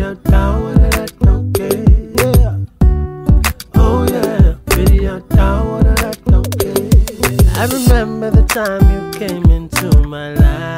Video down with that okay, yeah. Oh yeah, video down with that okay. I remember the time you came into my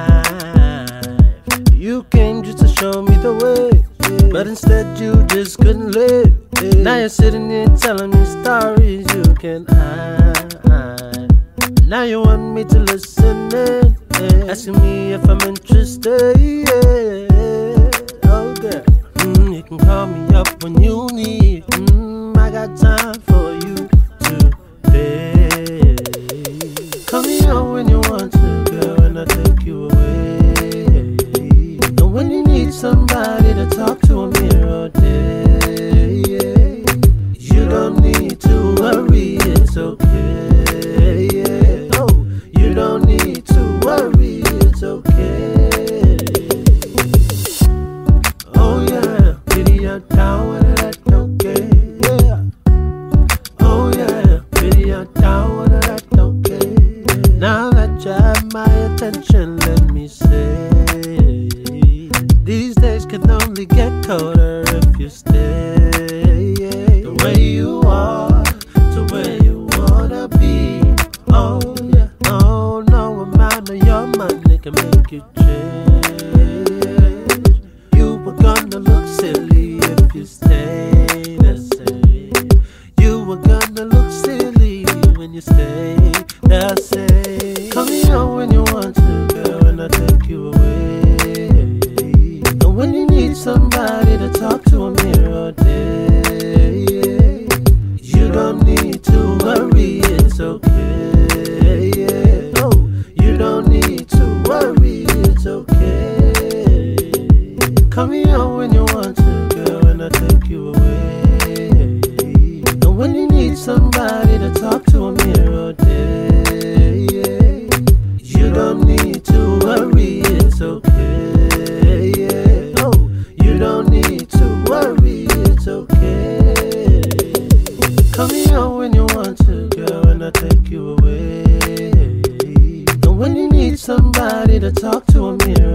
life. You came just to show me the way, but instead you just couldn't live. Now you're sitting here telling me stories you can't hide. Now you want me to listen in, asking me if I'm interested, yeah. Oh girl, you can call me up when you need. I got time for you today. Call me up when you want to, girl, and I'll take you away. And when you need somebody to talk to, I'm here all day, yeah. You don't need to worry, it's okay, yeah. Oh, you don't need to worry, it's okay. Oh yeah, video down with that okay, yeah. Oh yeah, video down with that okay. Now that you have my attention, let me say, these days can only get colder if you stay. The way you are, to where you wanna be. Oh yeah, oh no amount of your money can make you change. You were gonna look silly if you stay the same. You were gonna look silly when you stay the same. Call me out when you want to, girl, and I'll take you away. And when you need somebody to talk to, I'm here all day, yeah. You don't need to worry, it's okay, yeah. Oh, you don't need to worry, it's okay. Call me out when you want to, girl, and I'll take you away. And when you need somebody to talk to, I'm here all day, yeah. You don't need to worry, it's okay, yeah. Oh, you don't need to worry, it's okay. Call me out when you want to, girl, and I'll take you away. And when you need somebody to talk to, I'm here